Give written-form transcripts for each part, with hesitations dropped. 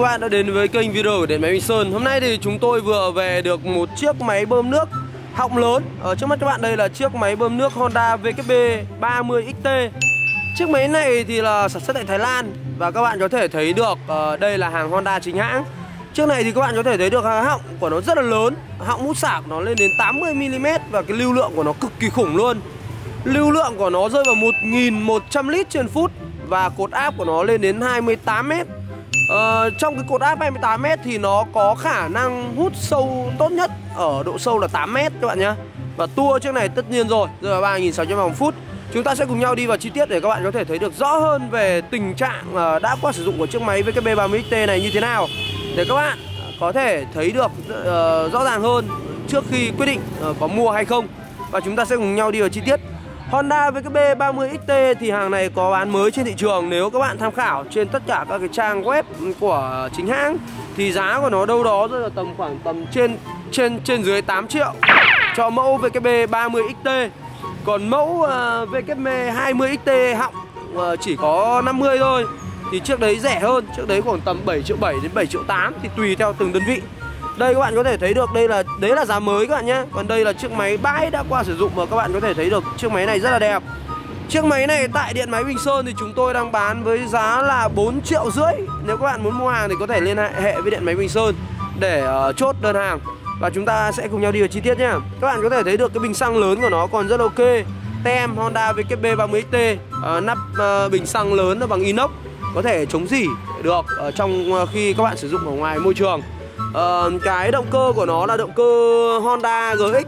các bạn đã đến với kênh video của Điện Máy Bình Sơn. Hôm nay thì chúng tôi vừa về được một chiếc máy bơm nước họng lớn. Ở trước mắt các bạn đây là chiếc máy bơm nước Honda VKB 30XT. Chiếc máy này thì là sản xuất tại Thái Lan và các bạn có thể thấy được đây là hàng Honda chính hãng. Chiếc này thì các bạn có thể thấy được họng của nó rất là lớn, họng mút xả của nó lên đến 80mm và cái lưu lượng của nó cực kỳ khủng luôn. Lưu lượng của nó rơi vào 1.100 lít trên phút và cột áp của nó lên đến 28m. Trong cái cột áp 28m thì nó có khả năng hút sâu tốt nhất ở độ sâu là 8m các bạn nhé. Và tua chiếc này tất nhiên rồi, rơi vào 3.600 vòng phút. Chúng ta sẽ cùng nhau đi vào chi tiết để các bạn có thể thấy được rõ hơn về tình trạng đã qua sử dụng của chiếc máy VKB 30XT này như thế nào, để các bạn có thể thấy được rõ ràng hơn trước khi quyết định có mua hay không. Và chúng ta sẽ cùng nhau đi vào chi tiết. Honda VKB 30XT thì hàng này có bán mới trên thị trường. Nếu các bạn tham khảo trên tất cả các cái trang web của chính hãng thì giá của nó đâu đó rơi vào khoảng tầm trên dưới 8 triệu cho mẫu VKB 30XT. Còn mẫu VKB 20XT họng chỉ có 50 thôi thì chiếc đấy rẻ hơn, chiếc đấy khoảng tầm 7,7 triệu đến 7,8 triệu thì tùy theo từng đơn vị. Đây các bạn có thể thấy được đấy là giá mới các bạn nhé. Còn đây là chiếc máy bãi đã qua sử dụng và các bạn có thể thấy được chiếc máy này rất là đẹp. Chiếc máy này tại Điện Máy Bình Sơn thì chúng tôi đang bán với giá là 4,5 triệu. Nếu các bạn muốn mua hàng thì có thể liên hệ với Điện Máy Bình Sơn để chốt đơn hàng. Và chúng ta sẽ cùng nhau đi vào chi tiết nhé. Các bạn có thể thấy được cái bình xăng lớn của nó còn rất ok. Tem Honda VKB 30XT, nắp bình xăng lớn là bằng inox, có thể chống rỉ được trong khi các bạn sử dụng ở ngoài môi trường. Cái động cơ của nó là động cơ Honda GX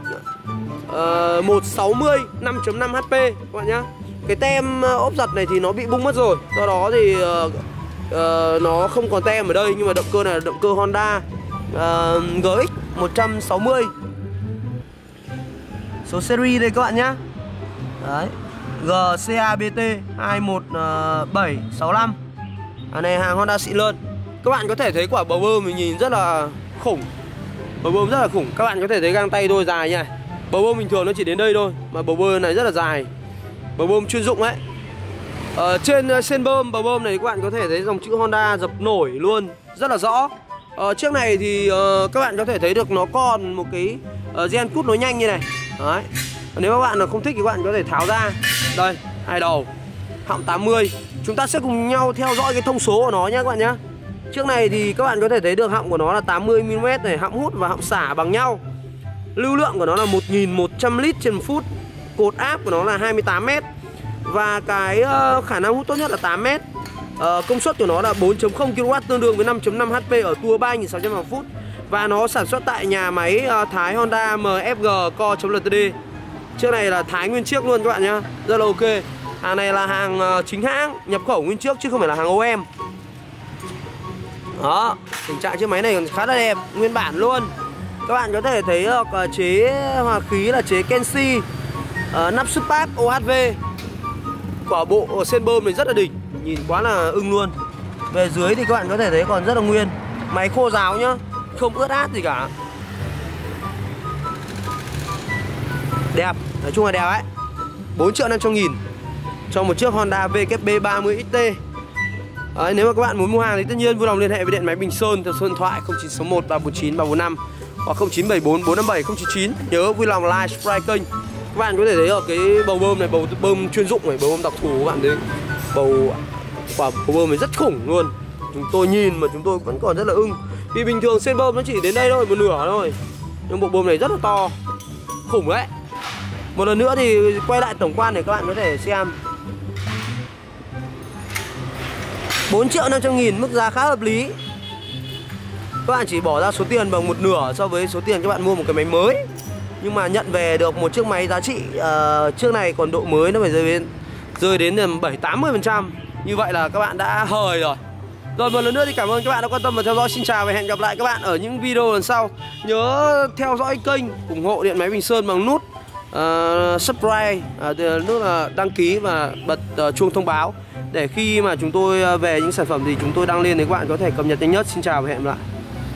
160 5.5 HP các bạn nhé. Cái tem ốp giật này thì nó bị bung mất rồi, do đó thì nó không còn tem ở đây. Nhưng mà động cơ này là động cơ Honda GX 160. Số series đây các bạn nhé. Đấy, GCABT 21765. Này hàng Honda xịn luôn. Các bạn có thể thấy quả bầu bơm mình nhìn rất là khủng. Bầu bơm rất là khủng. Các bạn có thể thấy găng tay tôi dài nha. Bầu bơm bình thường nó chỉ đến đây thôi, mà bầu bơm này rất là dài. Bầu bơm chuyên dụng ấy. Trên sên bơm bầu bơm này các bạn có thể thấy dòng chữ Honda dập nổi luôn, rất là rõ. Chiếc này thì các bạn có thể thấy được nó còn một cái gen cút nối nhanh như này. Đấy. Nếu các bạn không thích thì các bạn có thể tháo ra. Đây, hai đầu, họng 80. Chúng ta sẽ cùng nhau theo dõi cái thông số của nó nhé các bạn nhé. Chiếc này thì các bạn có thể thấy được họng của nó là 80mm này, họng hút và họng xả bằng nhau. Lưu lượng của nó là 1.100 lít trên phút. Cột áp của nó là 28m. Và cái khả năng hút tốt nhất là 8m. Công suất của nó là 4.0 kW tương đương với 5.5 HP ở tua 3.600 vòng phút. Và nó sản xuất tại nhà máy Thái Honda MFG Co.Ltd. Chiếc này là Thái nguyên chiếc luôn các bạn nhé. Rất là ok. Hàng này là hàng chính hãng, nhập khẩu nguyên chiếc chứ không phải là hàng OEM. Đó, tình trạng chiếc máy này còn khá là đẹp, nguyên bản luôn. Các bạn có thể thấy chế hòa khí là chế Kenshi, nắp Spark OHV. Quả bộ sên bơm này rất là đỉnh, nhìn quá là ưng luôn. Về dưới thì các bạn có thể thấy còn rất là nguyên. Máy khô ráo nhá, không ướt át gì cả. Đẹp, nói chung là đẹp ấy. 4.500.000 cho một chiếc Honda VKB 30XT. Nếu mà các bạn muốn mua hàng thì tất nhiên vui lòng liên hệ với Điện Máy Bình Sơn theo số điện thoại 0961 349 345 hoặc 0974 457 099. Nhớ vui lòng like, subscribe kênh. Các bạn có thể thấy ở cái bầu bơm này, bầu bơm chuyên dụng này, bầu bơm đặc thù. Các bạn thấy quả bầu bơm này rất khủng luôn. Chúng tôi nhìn mà chúng tôi vẫn còn rất là ưng. Vì bình thường sên bơm nó chỉ đến đây thôi, một nửa thôi. Nhưng bộ bơm này rất là to, khủng đấy. Một lần nữa thì quay lại tổng quan để các bạn có thể xem. 4.500.000 mức giá khá hợp lý. Các bạn chỉ bỏ ra số tiền bằng một nửa so với số tiền các bạn mua một cái máy mới, nhưng mà nhận về được một chiếc máy giá trị. Chiếc này còn độ mới nó phải rơi đến 7-80%. Như vậy là các bạn đã hời rồi. Rồi một lần nữa thì cảm ơn các bạn đã quan tâm và theo dõi. Xin chào và hẹn gặp lại các bạn ở những video lần sau. Nhớ theo dõi kênh, ủng hộ Điện Máy Bình Sơn bằng nút subscribe, nút đăng ký và bật chuông thông báo để khi mà chúng tôi về những sản phẩm gì chúng tôi đăng lên thì các bạn có thể cập nhật nhanh nhất. Xin chào và hẹn gặp lại.